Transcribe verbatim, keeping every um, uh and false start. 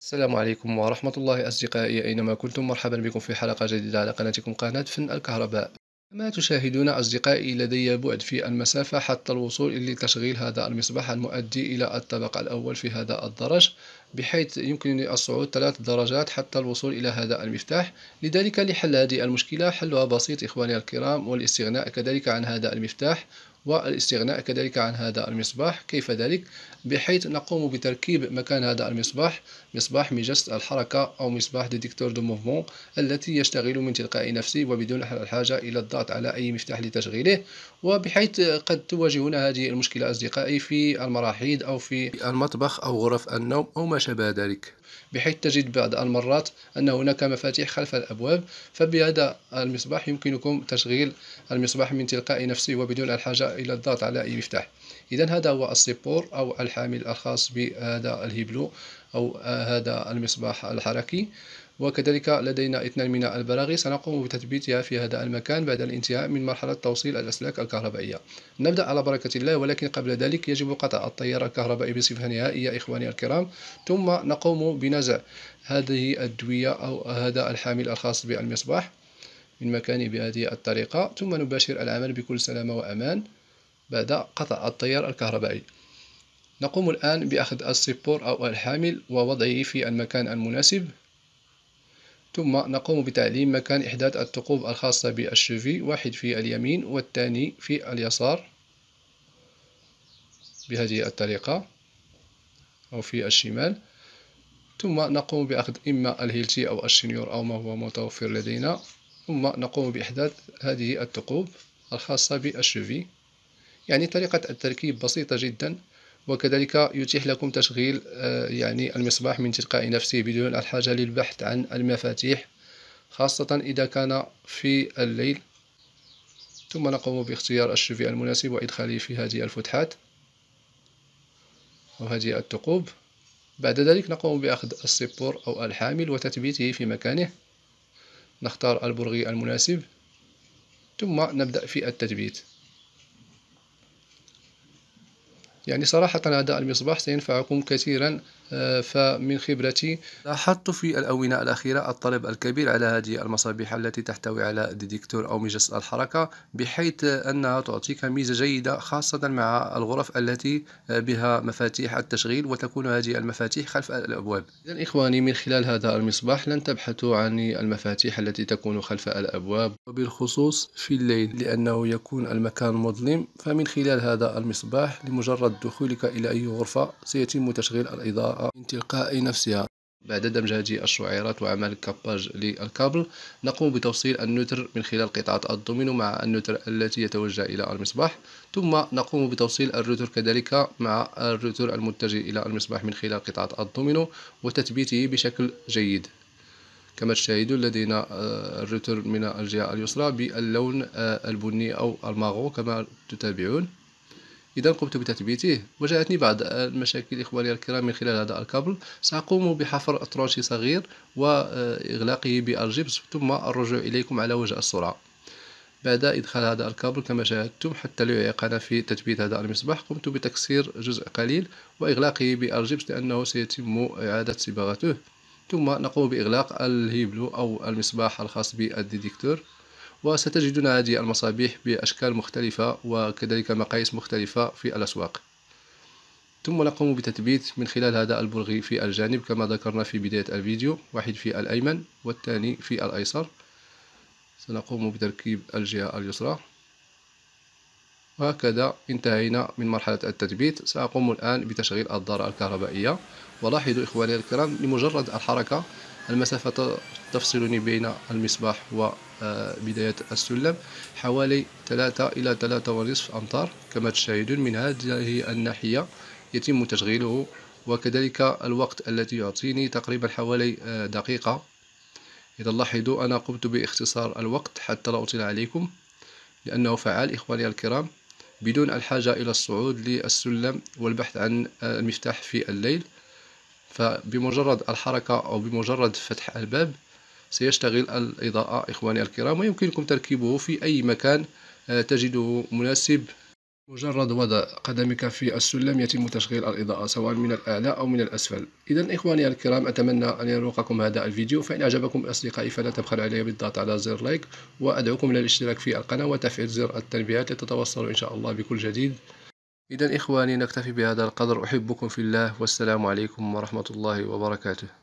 السلام عليكم ورحمة الله أصدقائي، أينما كنتم مرحبا بكم في حلقة جديدة على قناتكم قناة فن الكهرباء. كما تشاهدون أصدقائي، لدي بعد في المسافة حتى الوصول لتشغيل هذا المصباح المؤدي إلى الطابق الأول في هذا الدرج، بحيث يمكنني الصعود ثلاث درجات حتى الوصول إلى هذا المفتاح. لذلك لحل هذه المشكلة حلها بسيط إخواني الكرام، والاستغناء كذلك عن هذا المفتاح والاستغناء كذلك عن هذا المصباح. كيف ذلك؟ بحيث نقوم بتركيب مكان هذا المصباح مصباح مجس الحركة أو مصباح ديتكتور دو موفمون، التي يشتغل من تلقاء نفسه وبدون الحاجة إلى الضغط على أي مفتاح لتشغيله. وبحيث قد تواجهنا هذه المشكلة أصدقائي في المراحيض أو في المطبخ أو غرف النوم أو ما شابه ذلك، بحيث تجد بعض المرات أن هناك مفاتيح خلف الأبواب. فبهذا المصباح يمكنكم تشغيل المصباح من تلقاء نفسه وبدون الحاجة إلى الضغط على أي مفتاح. إذا هذا هو السيبور أو الحامل الخاص بهذا الهيبلو أو هذا المصباح الحركي. وكذلك لدينا اثنان من البراغي سنقوم بتثبيتها في هذا المكان بعد الانتهاء من مرحلة توصيل الأسلاك الكهربائية. نبدأ على بركة الله، ولكن قبل ذلك يجب قطع التيار الكهربائي بصفة نهائية إخواني الكرام، ثم نقوم بنزع هذه الدوية أو هذا الحامل الخاص بالمصباح من مكانه بهذه الطريقة، ثم نباشر العمل بكل سلامة وأمان بعد قطع التيار الكهربائي. نقوم الآن بأخذ السيبور أو الحامل ووضعه في المكان المناسب، ثم نقوم بتعليم مكان إحداث الثقوب الخاصة بالشوفي، واحد في اليمين والثاني في اليسار بهذه الطريقة، أو في الشمال. ثم نقوم بأخذ إما الهيلتي أو الشنيور أو ما هو متوفر لدينا، ثم نقوم بإحداث هذه الثقوب الخاصة بالشوفي. يعني طريقة التركيب بسيطة جدا، وكذلك يتيح لكم تشغيل يعني المصباح من تلقاء نفسه بدون الحاجة للبحث عن المفاتيح، خاصة إذا كان في الليل. ثم نقوم باختيار الشوفي المناسب وإدخاله في هذه الفتحات أو هذه الثقوب. بعد ذلك نقوم بأخذ السيبور أو الحامل وتثبيته في مكانه، نختار البرغي المناسب ثم نبدأ في التثبيت. يعني صراحة هذا المصباح سينفعكم كثيرا، فمن خبرتي لاحظت في الآونة الأخيرة الطلب الكبير على هذه المصابيح التي تحتوي على ديتكتور أو مجس الحركة، بحيث أنها تعطيك ميزة جيدة خاصة مع الغرف التي بها مفاتيح التشغيل، وتكون هذه المفاتيح خلف الأبواب. إذن إخواني، من خلال هذا المصباح لن تبحثوا عن المفاتيح التي تكون خلف الأبواب، وبالخصوص في الليل لأنه يكون المكان مظلم. فمن خلال هذا المصباح لمجرد دخولك إلى أي غرفة سيتم تشغيل الإضاءة من تلقاء نفسها. بعد دمج هذه الشعيرات وعمل كاباج للكابل، نقوم بتوصيل النوتر من خلال قطعة الدومينو مع النوتر التي يتوجه إلى المصباح، ثم نقوم بتوصيل الروتر كذلك مع الروتر المتجه إلى المصباح من خلال قطعة الدومينو وتثبيته بشكل جيد. كما تشاهدون لدينا الروتر من الجهة اليسرى باللون البني أو الماغو كما تتابعون. إذا قمت بتثبيته وجاءتني بعض المشاكل إخواني الكرام من خلال هذا الكابل. سأقوم بحفر ترانشي صغير وإغلاقه بالجبس، ثم الرجوع إليكم على وجه السرعة. بعد إدخال هذا الكابل كما شاهدتم حتى لا يعيقنا في تثبيت هذا المصباح، قمت بتكسير جزء قليل وإغلاقه بالجبس لأنه سيتم إعادة صباغته. ثم نقوم بإغلاق الهيبلو أو المصباح الخاص بالديتكتور. وستجدون هذه المصابيح بأشكال مختلفة وكذلك مقاييس مختلفة في الأسواق. ثم نقوم بتثبيت من خلال هذا البرغي في الجانب كما ذكرنا في بداية الفيديو، واحد في الأيمن والثاني في الأيسر. سنقوم بتركيب الجهة اليسرى، وهكذا انتهينا من مرحلة التثبيت. سأقوم الآن بتشغيل الدارة الكهربائية. ولاحظوا إخواني الكرام، لمجرد الحركة المسافة تفصلني بين المصباح وبداية السلم حوالي ثلاثة إلى ثلاثة ونصف أمتار كما تشاهدون. من هذه الناحية يتم تشغيله، وكذلك الوقت الذي يعطيني تقريبا حوالي دقيقة. إذا لاحظوا أنا قمت باختصار الوقت حتى لا أطيل عليكم، لأنه فعال إخواني الكرام بدون الحاجة إلى الصعود للسلم والبحث عن المفتاح في الليل. فبمجرد الحركة أو بمجرد فتح الباب سيشتغل الإضاءة إخواني الكرام، ويمكنكم تركيبه في أي مكان تجده مناسب مجرد وضع قدمك في السلم يتم تشغيل الإضاءة سواء من الأعلى أو من الأسفل. إذا إخواني الكرام، أتمنى أن يروقكم هذا الفيديو. فإن أعجبكم أصدقائي فلا تبخل علي بالضغط على زر لايك، وأدعوكم للاشتراك في القناة وتفعيل زر التنبيهات لتتوصلوا إن شاء الله بكل جديد. إذا إخواني نكتفي بهذا القدر، أحبكم في الله، والسلام عليكم ورحمة الله وبركاته.